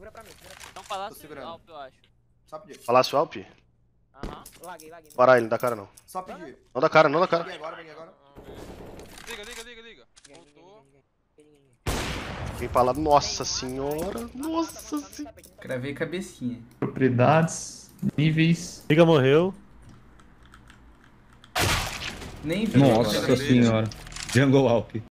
Segura pra mim. Então palácio segurando. Alp, eu acho. Só pedir. Palácio Alp? Aham. Laguei. Parar ele, não dá cara não. Só pedir. Não dá cara, não dá Vem cara. agora, vem agora. Liga. Voltou. Vem pra lá, nossa senhora. Nossa senhora. Cravei cabecinha. Propriedades, níveis. Liga morreu. Nem vi. Nossa senhora. Jungle Alp.